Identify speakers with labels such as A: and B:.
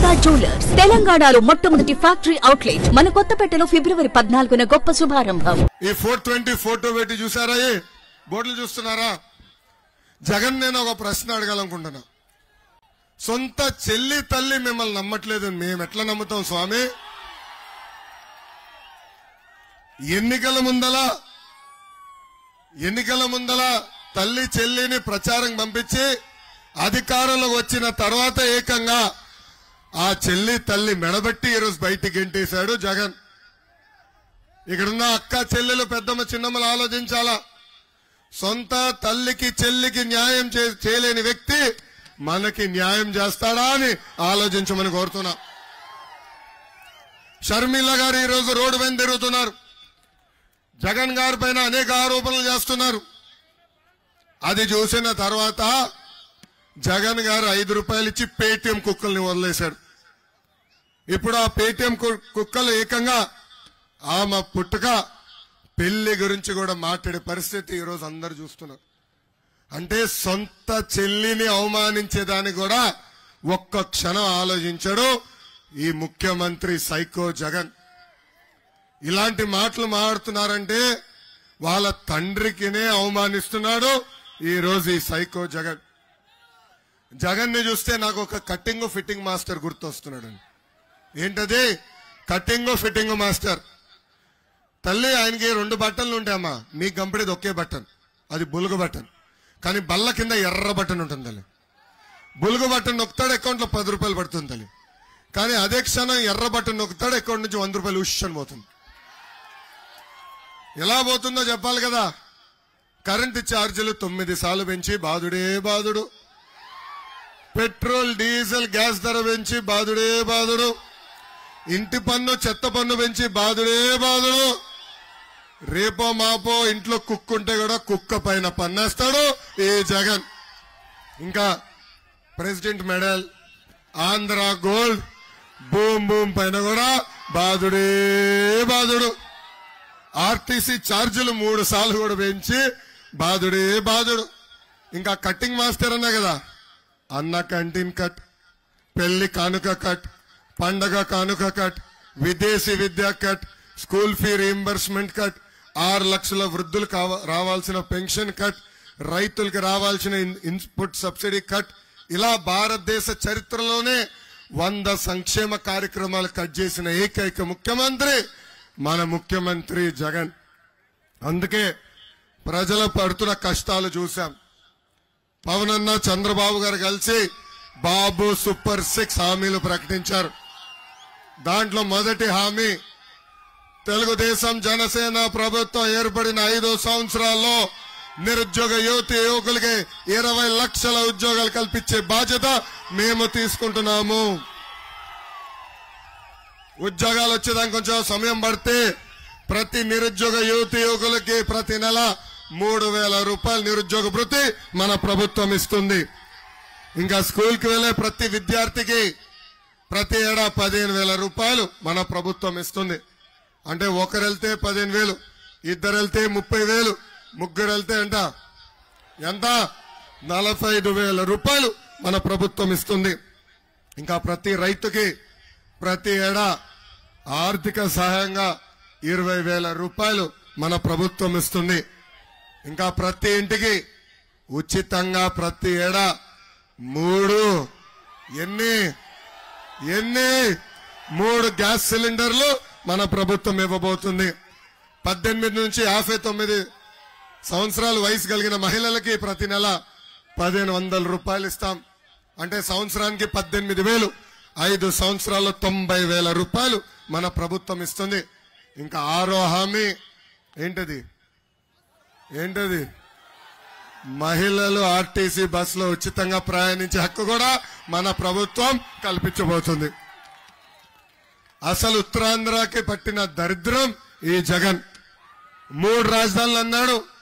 A: Durga jewellers తెలంగాణలో మొట్టమొదటి factory outlet మన కొత్తపేటలో ఫిబ్రవరి 14న గొప్ప శుభారంభం.
B: ఈ 420 ఫోటో పెట్టి చూసారా? బోర్డులు చూస్తున్నారా? జగన్ నేను ఒక ప్రశ్న అడగాలనుకుంటున్నా. సొంత చెల్లి తల్లి మిమ్మల్ని నమ్మట్లేదు, మేము ఎట్లా నమ్ముతాం స్వామి? ఎన్నికల ముందల తల్లి చెల్లిని ప్రచారం పంపించి అధికారంలోకి వచ్చిన తర్వాత ఏకంగా ఆ చెల్లి తల్లి మెడబెట్టి ఈరోజు బయటికి గెంటేశాడు జగన్. ఇక్కడున్న అక్క చెల్లెలు పెద్దమ్మ చిన్నమ్మలు ఆలోచించాలా. సొంత తల్లికి చెల్లికి న్యాయం చేయలేని వ్యక్తి మనకి న్యాయం చేస్తాడా అని ఆలోచించమని కోరుతున్నా. షర్మిల గారు ఈరోజు రోడ్డు పైన తిరుగుతున్నారు. జగన్ గారి పైన అనేక ఆరోపణలు చేస్తున్నారు. అది చూసిన తర్వాత జగన్ గారు 5 రూపాయలు ఇచ్చి పేటీఎం కుక్కల్ని వదిలేశాడు. ఇప్పుడు ఆ పేటీఎం కుక్కలు ఏకంగా ఆమె పుట్టుక పెళ్లి గురించి కూడా మాట్లాడే పరిస్థితి ఈరోజు అందరు చూస్తున్నారు. అంటే సొంత చెల్లిని అవమానించేదాన్ని కూడా ఒక్క క్షణం ఆలోచించాడు ఈ ముఖ్యమంత్రి సైకో జగన్. ఇలాంటి మాటలు మాట్లాడుతున్నారంటే వాళ్ళ తండ్రికినే అవమానిస్తున్నాడు ఈరోజు ఈ సైకో జగన్. జగన్ ని చూస్తే నాకు ఒక కటింగ్ ఫిట్టింగ్ మాస్టర్ గుర్తొస్తున్నాడు. ఏంటది? Cutting fitting master. తల్లి ఆయనకి 2 బట్టన్లు ఉంటాయమ్మా, మీకు కంపెనీది ఒకే బటన్, అది బులుగు బటన్. కానీ బల్ల కింద ఎర్ర బటన్ ఉంటుంది తల్లి. బులుగు బటన్ నొక్కుతాడు, అకౌంట్ లో 10 రూపాయలు పడుతుంది తల్లి. కానీ అదే క్షణం ఎర్ర బటన్ నొక్కుతాడు, అకౌంట్ నుంచి 100 రూపాయలు ఉష్షన్ పోతుంది. ఎలా పోతుందో చెప్పాలి కదా. కరెంటు ఛార్జీలు 9 సార్లు పెంచి బాధుడే బాధుడు. పెట్రోల్ డీజిల్ గ్యాస్ ధర పెంచి బాధుడే బాధుడు. ఇంటి పన్ను చెత్త పన్ను పెంచి బాధుడే బాధుడు. రేపో మాపో ఇంట్లో కుక్కుంటే కూడా కుక్క పైన పన్నేస్తాడు ఈ జగన్. ఇంకా president medal, Andhra gold, boom పైన కూడా బాధుడే బాధుడు. ఆర్టీసీ ఛార్జీలు 3 సార్లు కూడా పెంచి బాధుడే బాధుడు. ఇంకా కటింగ్ మాస్టర్ అన్నా కదా, అన్న క్యాంటీన్ కట్, పెళ్లి కానుక కట్, పండగ కానుక కట్, విదేశీ విద్యా cut, school fee reimbursement cut, 6 లక్షల వృద్ధులకు రావాల్సిన పెన్షన్ కట్, రైతులకు రావాల్సిన ఇన్పుట్ సబ్సిడీ కట్. ఇలా భారతదేశ చరిత్రలోనే 100 సంక్షేమ కార్యక్రమాలు కట్ చేసిన ఏకైక ముఖ్యమంత్రి మన ముఖ్యమంత్రి జగన్. అందుకే ప్రజలు పడుతున్న కష్టాలు చూశాం. పవన్ అన్న చంద్రబాబు గారు కలిసి బాబు సూపర్ 6 హామీలు ప్రకటించారు. దాంట్లో మొదటి హామీ, తెలుగుదేశం జనసేన ప్రభుత్వం ఏర్పడిన 5 సంవత్సరాల్లో నిరుద్యోగ యువకులకి 20 లక్షల ఉద్యోగాలు కల్పించే బాధ్యత మేము తీసుకుంటున్నాము. ఉద్యోగాలు వచ్చేదానికి కొంచెం సమయం పడితే ప్రతి నిరుద్యోగ యువకులకి ప్రతి నెల 3,000 రూపాయలు నిరుద్యోగ భృతి మన ప్రభుత్వం ఇస్తుంది. ఇంకా స్కూల్కి వెళ్లే ప్రతి విద్యార్థికి ప్రతి ఏడా 15,000 రూపాయలు మన ప్రభుత్వం ఇస్తుంది. అంటే ఒకరు వెళ్తే 15,000, 2 వెళ్తే 30,000, 3 వెళ్తే ఎంత 45,000 రూపాయలు మన ప్రభుత్వం ఇస్తుంది. ఇంకా ప్రతి రైతుకి ప్రతి ఏడా ఆర్థిక సహాయంగా 20,000 రూపాయలు మన ప్రభుత్వం ఇస్తుంది. ఇంకా ప్రతి ఇంటికి ఉచితంగా ప్రతి ఏడా 3 గ్యాస్ సిలిండర్లు మన ప్రభుత్వం ఇవ్వబోతుంది. 18 నుంచి 59 సంవత్సరాల వయసు కలిగిన మహిళలకి ప్రతి నెల 1,500 రూపాయలు ఇస్తాం. అంటే సంవత్సరానికి 18,000, 5 సంవత్సరాల్లో 90,000 రూపాయలు మన ప్రభుత్వం ఇస్తుంది. ఇంకా 6వ హామీ ఏంటది? మహిళలు ఆర్టీసీ బస్సులో ఉచితంగా ప్రయాణించే హక్కు కూడా మన ప్రభుత్వం కల్పించబోతుంది. అసలు ఉత్తరాంధ్రకి పట్టిన దరిద్రం ఈ జగన్. 3 రాజధానులు అన్నాడు,